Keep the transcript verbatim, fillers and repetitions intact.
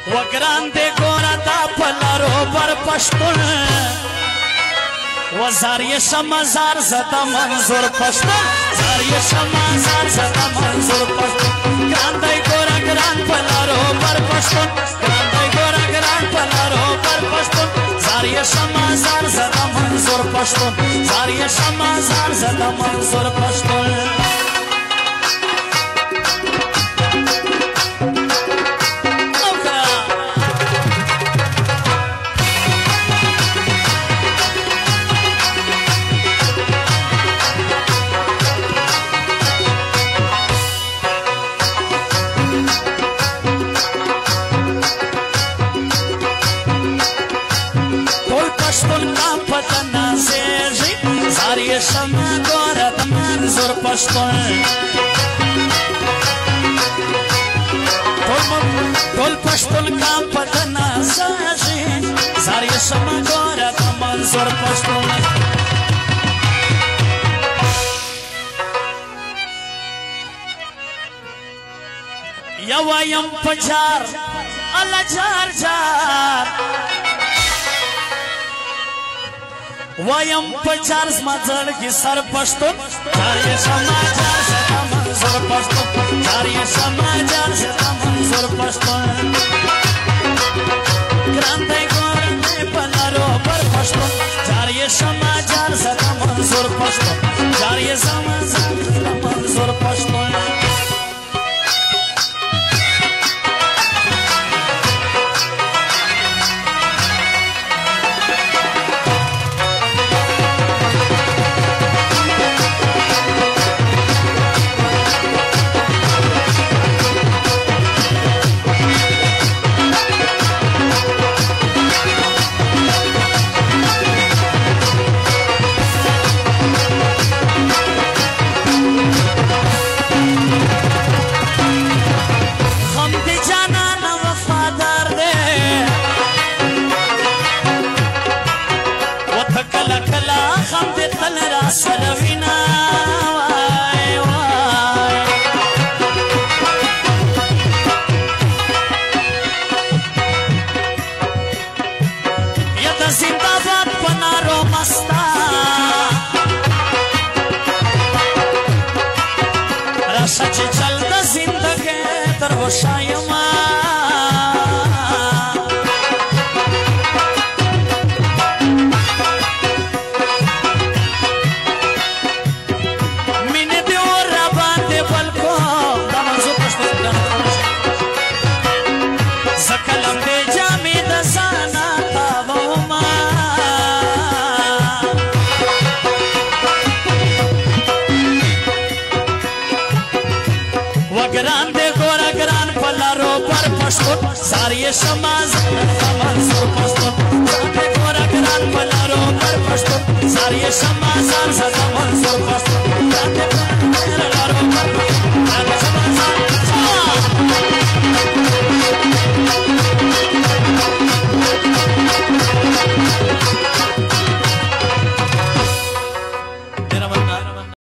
وگران دے گورا دا پلارو بر پشتون وزاری شمازار زدا منظور پشتون زاری شمازار زدا منظور پشتون گران دے گورا گران پلارو بر پشتون گران دے گورا گران پلارو بر پشتون زاری شمازار زدا منظور پشتون زاری شمازار زدا منظور پشتون شما گورا دا منظور پشتون ټول پشتون کام پتنا ساشي زاری شما گورا دا منظور پشتون یا وایم پجار الله جار جار وایم پچار زمازل کی سر پشتون جاری سماجار زدا منظور پشتون جاری سماجار زدا منظور پشتون گرانده گورنه پلارو بر پشتون جاری سماجار زدا منظور پشتون جاری سماجار زدا منظور پشتون سلوینا وای وای یا د زنده‌باد پنارو مستا راشه چې چل د زندګۍ تر وشایما زاری شماز منظور پشتون گرانده گورا گران پلارو بر پشتون زاری شمازار